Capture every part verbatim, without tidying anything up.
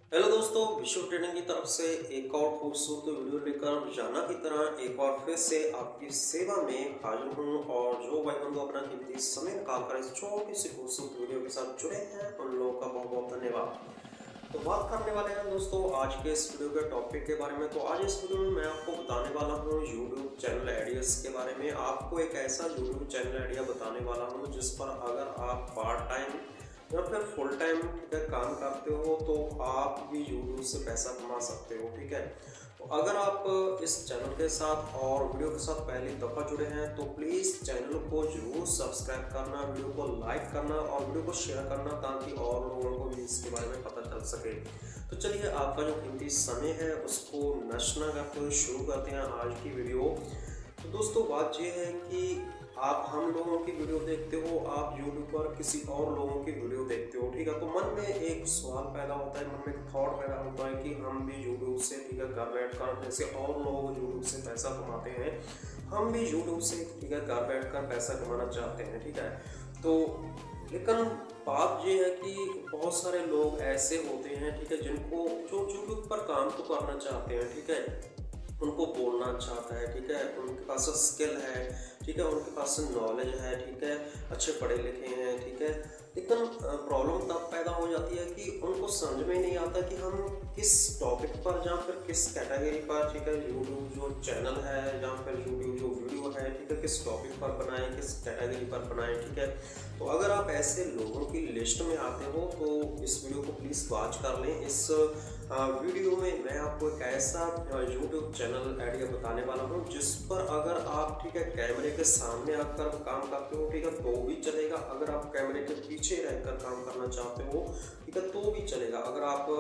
Hello दोस्तों, विश्व training की तरफ से एक और खूबसूरत वीडियो लेकर रोजाना की तरह एक बार फिर से आपकी सेवा में हाजिर हूँ। और जो भाई बंधु अपना कीमती समय निकाल कर इस छोटी सी खूबसूरत वीडियो के साथ जुड़े हैं उन लोगों का बहुत बहुत धन्यवाद। तो बात करने वाले हैं दोस्तों आज के इस वीडियो के टॉपिक के बारे में। तो आज इस वीडियो में मैं आपको बताने वाला हूँ यूट्यूब चैनल आइडियाज के बारे में। आपको एक ऐसा यूट्यूब चैनल आइडिया बताने वाला हूँ जिस पर अगर आप पार्ट टाइम या फिर फुल टाइम ठीक है काम करते हो तो आप भी यूट्यूब से पैसा कमा सकते हो। ठीक है, तो अगर आप इस चैनल के साथ और वीडियो के साथ पहली दफ़ा जुड़े हैं तो प्लीज़ चैनल को जरूर सब्सक्राइब करना, वीडियो को लाइक करना और वीडियो को शेयर करना ताकि और लोगों को भी इसके बारे में पता चल सके। तो चलिए आपका जो कीमती समय है उसको नष्ट न करते हुए शुरू करते हैं आज की वीडियो। तो दोस्तों बात ये है कि आप हम लोगों की वीडियो देखते हो, आप यूट्यूब पर किसी और लोगों की वीडियो देखते हो। ठीक है, तो मन में एक सवाल पैदा होता है, मन में एक थॉट पैदा होता है कि हम भी यूट्यूब से ठीक है घर बैठ कर जैसे और लोग यूट्यूब से पैसा कमाते हैं, हम भी यूट्यूब से ठीक है घर बैठ कर पैसा कमाना चाहते हैं। ठीक है, तो लेकिन बात ये है कि बहुत सारे लोग ऐसे होते हैं ठीक है जिनको जो यूट्यूब पर काम तो करना चाहते हैं, ठीक है, उनको बोलना अच्छा आता है, ठीक है, उनके पास स्किल है, ठीक है, उनके पास नॉलेज है, ठीक है, अच्छे पढ़े लिखे हैं, ठीक है, लेकिन प्रॉब्लम तब पैदा हो जाती है कि उनको समझ में नहीं आता कि हम किस टॉपिक पर या फिर किस कैटेगरी पर ठीक है यूट्यूब जो चैनल है या फिर यूट्यूब जो वीडियो है ठीक है किस टॉपिक पर बनाएं, किस कैटेगरी पर बनाएं। ठीक है, तो अगर आप ऐसे लोगों की लिस्ट में आते हो तो इस वीडियो को प्लीज़ वॉच कर लें। इस वीडियो में मैं आपको एक ऐसा यूट्यूब चैनल आइडिया बताने वाला हूँ जिस पर अगर आप ठीक है कैमरे के सामने आकर काम करते हो ठीक है तो भी चलेगा, अगर आप कैमरे के पीछे रहकर काम करना चाहते हो ठीक है तो भी चलेगा, अगर आप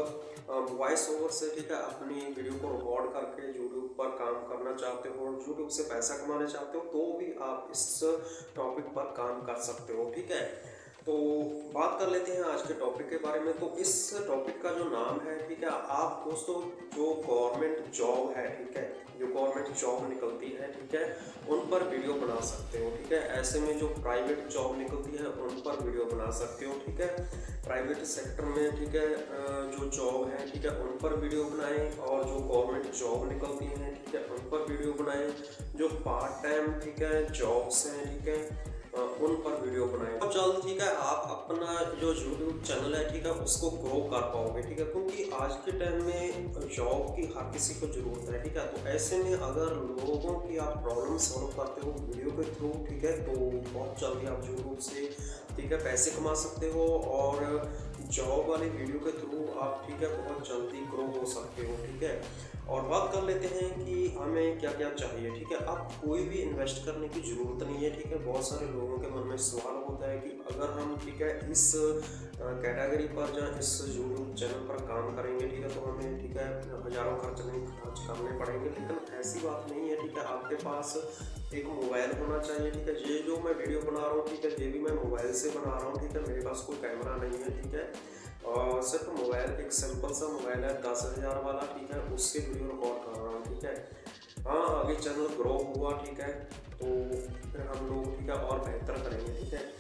वॉइस ओवर से ठीक है अपनी वीडियो को रिकॉर्ड करके यूट्यूब पर काम करना चाहते हो, यूट्यूब से पैसा कमाना चाहते हो तो भी आप इस टॉपिक पर काम कर सकते हो। ठीक है, तो बात कर लेते हैं आज के टॉपिक के बारे में। तो इस टॉपिक का जो नाम है ठीक है, आप दोस्तों जो गवर्नमेंट जॉब है ठीक है, जो गवर्नमेंट जॉब निकलती है ठीक है उन पर वीडियो बना सकते हो। ठीक है, ऐसे में जो प्राइवेट जॉब निकलती है उन पर वीडियो बना सकते हो। ठीक है, प्राइवेट सेक्टर में ठीक है जो जॉब है ठीक है उन पर वीडियो बनाएं, और जो गवर्नमेंट जॉब निकलती है ठीक है उन पर वीडियो बनाएं, जो पार्ट टाइम ठीक है जॉब्स हैं ठीक है उन पर वीडियो बनाएं। और जल्द ठीक है आप अपना जो यूट्यूब चैनल है ठीक है उसको ग्रो कर पाओगे। ठीक है, क्योंकि आज के टाइम में जॉब की हर किसी को जरूरत है। ठीक है, तो ऐसे में अगर लोगों की आप प्रॉब्लम सॉल्व करते हो वीडियो के थ्रू ठीक है तो बहुत जल्दी आप यूट्यूब से ठीक है पैसे कमा सकते हो, और जॉब वाली वीडियो के थ्रू आप ठीक है बहुत जल्दी ग्रो हो सकते हो। ठीक है, और बात कर लेते हैं कि हमें क्या क्या चाहिए। ठीक है, आप कोई भी इन्वेस्ट करने की ज़रूरत नहीं है। ठीक है, बहुत सारे लोगों के मन में सवाल होता है कि अगर हम ठीक है इस कैटेगरी पर या इस यूट्यूब चैनल पर काम करेंगे ठीक है तो हमें ठीक है हज़ारों खर्च नहीं खर्च करने पड़ेंगे, लेकिन ऐसी बात नहीं है। ठीक है, आपके पास एक मोबाइल होना चाहिए। ठीक है, ये जो मैं वीडियो बना रहा हूँ ठीक है ये भी मैं मोबाइल से बना रहा हूँ। ठीक है, मेरे पास कोई कैमरा नहीं है। ठीक है, और सिर्फ मोबाइल एक सिंपल सा मोबाइल है दस हज़ार वाला ठीक है उससे वीडियो रिकॉर्ड कर रहा हूँ। ठीक है, हाँ आगे चैनल ग्रो हुआ ठीक है तो फिर हम लोग ठीक है और बेहतर करेंगे। ठीक है,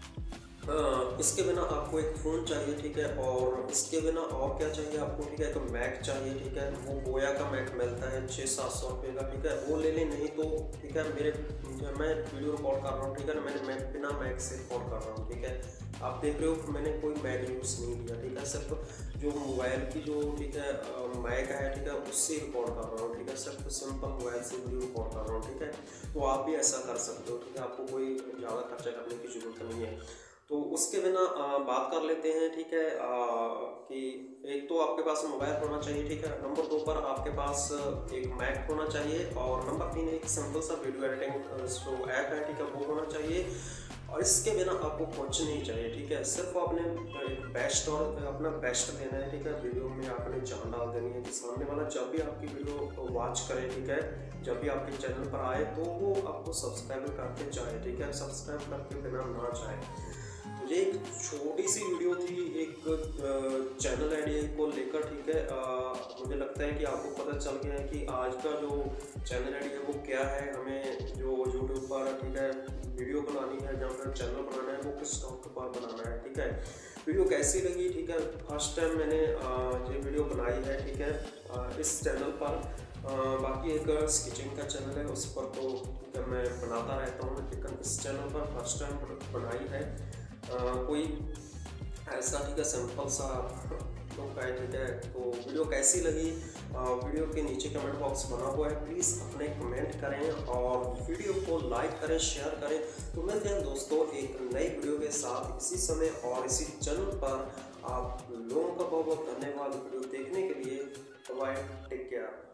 हाँ इसके बिना आपको एक फ़ोन चाहिए। ठीक है, और इसके बिना और क्या चाहिए आपको ठीक है तो मैक चाहिए। ठीक है, वो बोया का मैक मिलता है छः सात सौ रुपये का। ठीक है, वो ले लें, नहीं तो ठीक है मेरे मैं वीडियो रिकॉर्ड कर रहा हूँ ठीक है ना, मैंने मैं बिना मैक से रिकॉर्ड कर रहा हूँ। ठीक है, आप देख रहे हो मैंने कोई मैक यूज़ नहीं किया। ठीक है, सिर्फ जो मोबाइल की जो ठीक है मैक है ठीक है उससे रिकॉर्ड कर रहा हूँ। ठीक है, सिर्फ सिंपल मोबाइल से वीडियो रिकॉर्ड कर रहा हूँ। ठीक है, तो आप भी ऐसा कर सकते हो। ठीक है, आपको कोई ज़्यादा खर्चा करने की ज़रूरत नहीं है। तो उसके बिना आ, बात कर लेते हैं। ठीक है, आ, कि एक तो आपके पास मोबाइल होना चाहिए। ठीक है, नंबर दो पर आपके पास एक मैक होना चाहिए, और नंबर तीन एक सिंपल सा वीडियो एडिटिंग जो ऐप है ठीक है वो होना चाहिए, और इसके बिना आपको कुछ नहीं चाहिए। ठीक है, सिर्फ आपने एक बेस्ट और अपना बेस्ट देना है। ठीक है, वीडियो में आपने जान डाल देनी है कि सामने वाला जब भी आपकी वीडियो वॉच करे ठीक है जब भी आपके चैनल पर आए तो वो आपको सब्सक्राइब करके जाए। ठीक है, सब्सक्राइब करके बिना ना जाए। ये एक छोटी सी वीडियो थी एक चैनल आइडिया को लेकर। ठीक है, आ, मुझे लगता है कि आपको पता चल गया है कि आज का जो चैनल आइडिया वो क्या है, हमें जो यूट्यूब पर ठीक है वीडियो बनानी है या फिर चैनल बनाना है वो किस टॉपिक पर बनाना है। ठीक है, वीडियो कैसी लगी ठीक है, फर्स्ट टाइम मैंने ये वीडियो बनाई है, ठीक है, आ, इस चैनल पर। आ, बाकी एक स्केचिंग का चैनल है, उस पर तो जब मैं बनाता रहता हूँ, लेकिन इस चैनल पर फर्स्ट टाइम बनाई है। आ, कोई ऐसा, ठीक है, सिंपल सा लुक है, ठीक है। तो वीडियो कैसी लगी, आ, वीडियो के नीचे कमेंट बॉक्स बना हुआ है, प्लीज़ अपने कमेंट करें और वीडियो को लाइक करें, शेयर करें। तो मिलते हैं दोस्तों एक नई वीडियो के साथ इसी समय और इसी चैनल पर। आप लोगों का बहुत बहुत धन्यवाद वीडियो देखने के लिए। Bye, take care.